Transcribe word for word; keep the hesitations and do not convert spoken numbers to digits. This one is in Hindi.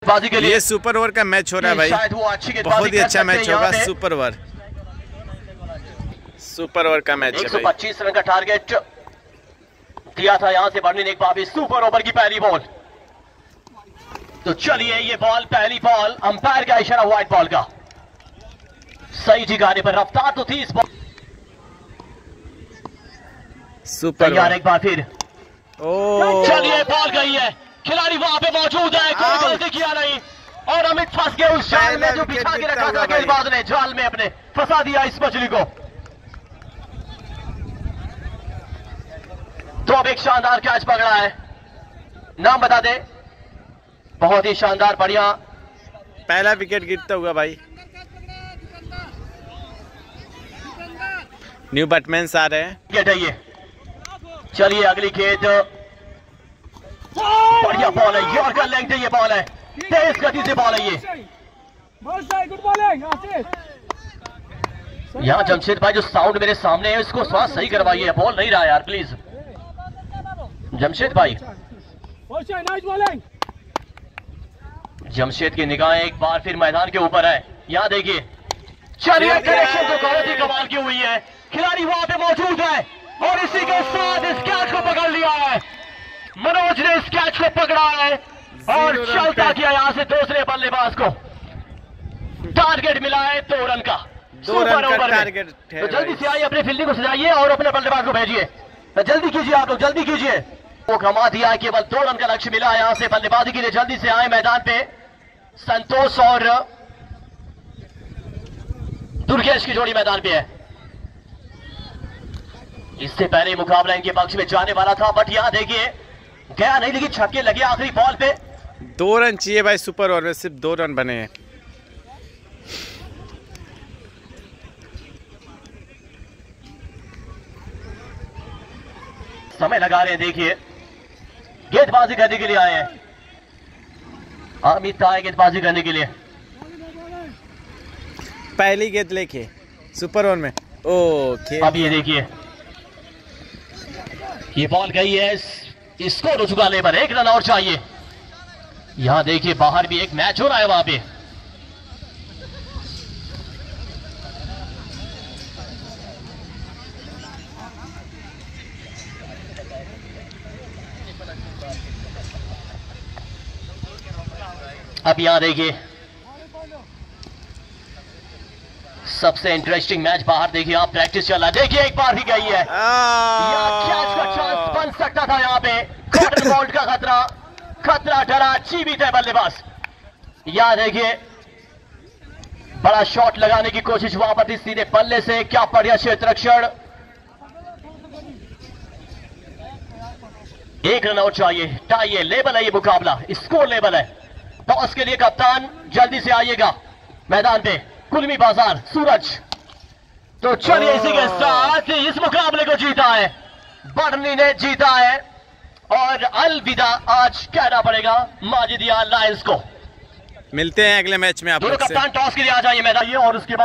बाजी के लिए ये सुपर ओवर का मैच हो रहा है भाई, शायद वो अच्छी बहुत ही अच्छा मैच होगा। सुपर ओवर सुपर ओवर का मैच है एक सौ पच्चीस रन का टारगेट दिया था यहाँ से बर्नी ने एक बार सुपर ओवर की पहली बॉल। तो चलिए ये बॉल पहली बॉल अंपायर का इशारा व्हाइट बॉल का सही ठिकाने पर, रफ्तार तो थी इस बॉल। सुपर यार एक बार फिर ओ चलिए बॉल गई है, खिलाड़ी वहां पे मौजूद है, कोई गलती किया नहीं और अमित फंस गए उस जाल में जो बिछा के रखा था गेंदबाज ने, जाल में अपने फंसा दिया इस मछली को। तो अब एक शानदार कैच पकड़ा है, नाम बता दे। बहुत ही शानदार बढ़िया पहला विकेट गिरता हुआ भाई। न्यू बैट्समैन आ रहे हैं। गेट है ये, चलिए अगली गेंद, बढ़िया बॉल है, यॉर्कर लेंथ ये बॉल है, तेज गति से बॉल है ये। यहाँ जमशेद भाई जो साउंड मेरे सामने है इसको थोड़ा सही करवाइए, बॉल नहीं रहा यार प्लीज जमशेद भाई। जमशेद की निगाहें एक बार फिर मैदान के ऊपर है, यहाँ देखिए। चलिए कनेक्शन तो बहुत ही कमाल की हुई है, खिलाड़ी वहां पे मौजूद है और इसी के साथ इस कैच को पकड़ लिया है मनोज ने, इस कैच को पकड़ा है और चलता किया यहाँ से दूसरे बल्लेबाज को। टारगेट मिला है दो रन का, दो रन का टारगेट। तो जल्दी से आइए, अपनी फील्डिंग को सजाइए और अपने बल्लेबाज को भेजिए, तो जल्दी कीजिए आप लोग, जल्दी कीजिए। वो कमा दिया है, केवल दो रन का लक्ष्य मिला है यहाँ से बल्लेबाजी के लिए। जल्दी से आए मैदान पे संतोष और दुर्गेश की जोड़ी मैदान पे है। इससे पहले मुकाबला इनके पक्ष में जाने वाला था बट यहां देखिए गया नहीं, लेकिन छक्के लगे आखिरी बॉल पे। दो रन चाहिए भाई सुपर ओवर में, सिर्फ दो रन बने हैं। समय लगा रहे हैं, देखिए गेंदबाजी करने के लिए आए हैं, अमित आए गेंदबाजी करने के लिए। पहली गेंद लेके सुपर ओवर में ओ अब ये देखिए ये बॉल गई है, इसको हो चुका लेबर, एक रन और चाहिए। यहां देखिए बाहर भी एक मैच हो रहा है वहां पे। अब यहां देखिए सबसे इंटरेस्टिंग मैच बाहर देखिए आप, प्रैक्टिस चल रहा है, देखिए एक बार ही गई है, कैच का चांस बन सकता था यहाँ पे। कॉर्नर बॉल का खतरा, खतरा डरा जीवित है बल्लेबाज। यहाँ देखिए बड़ा शॉट लगाने की कोशिश वहां पर थी सीधे बल्ले से, क्या बढ़िया क्षेत्र रक्षण। एक रन और चाहिए, टाई है, लेवल है ये मुकाबला, स्कोर लेवल है। टॉस के लिए कप्तान जल्दी से आइएगा मैदान पे, कुलमी बाजार सूरज। तो चलिए इसी के साथ इस मुकाबले को जीता है बर्नी ने, जीता है और अलविदा आज कहना पड़ेगा माजिदिया लायंस को। मिलते हैं अगले मैच में आप लोग से। दोनों कप्तान टॉस के लिए आ जाइए मैदान और उसके बाद